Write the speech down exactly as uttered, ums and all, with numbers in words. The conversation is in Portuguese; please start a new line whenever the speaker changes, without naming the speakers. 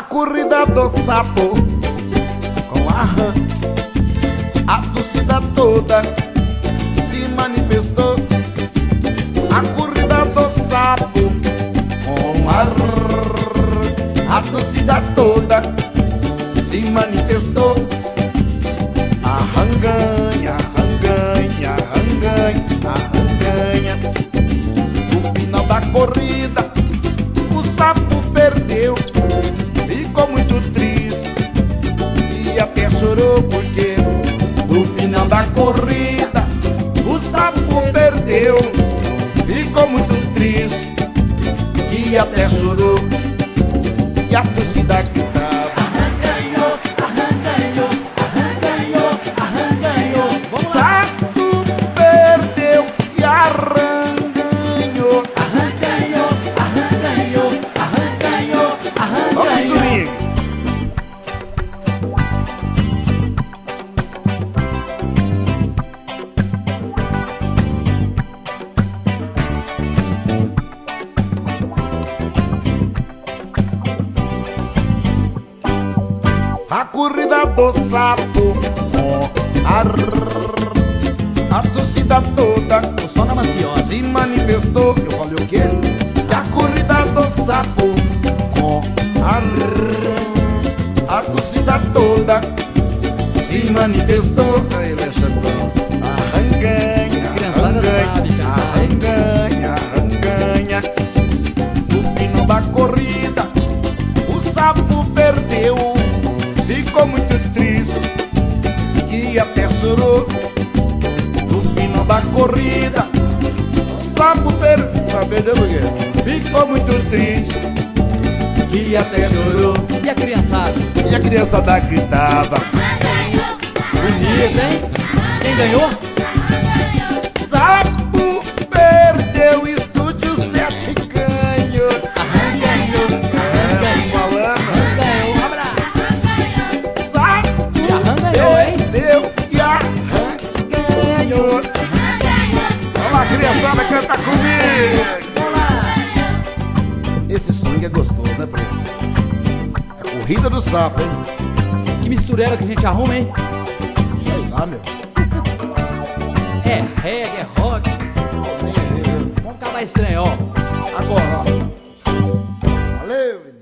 corrida do sapo com a rã, a torcida toda se manifestou. A corrida do sapo com a rã, a torcida toda se manifestou. A ranganha, ranganha, ranganha, a ranganha. No final da corrida o sapo perdeu, ficou muito triste e até chorou, porque no final da corrida o sapo perdeu, ficou muito triste e até chorou. E a torcida gritava:
arranganhou, arranganhou, arranganhou, arranganhou. Vamos lá.
Sapo perdeu e arranganhou.
Arranganhou, arranganhou, arranganhou,
Vamos
arranganhou.
swing. A corrida do sapo, oh, ar, a torcida toda
Tô só na maciosa.
se manifestou. Eu falei o quê? Que a corrida do sapo, oh, ar, a torcida toda se manifestou. Aí, Alexandrão. Arranganha,
Criançada sabe cantar, hein?
arranganha, arranganha. No final da corrida o sapo perdeu, ficou muito triste e até chorou. No final da corrida o sapo perdeu, perdeu por quê? Ficou muito triste e até chorou.
E a criançada?
E a criançada gritava:
Bonito, hein? Quem ganhou?
sapo perdeu, estúdio sete ganhou.
Arranganhou,
É, falando.
arranganhou. Um abraço.
Sapo
E arranganhou, hein?
perdeu e arranganhou. Vamos lá, criançada, canta comigo.
Vamos lá.
Esse swing é gostoso, né, Preto? É a corrida do sapo, hein?
Que mistureba que a gente arruma, hein?
Sei lá, meu.
É reggae, é rock. Vamos acabar estranho, ó.
Agora, ó. Valeu,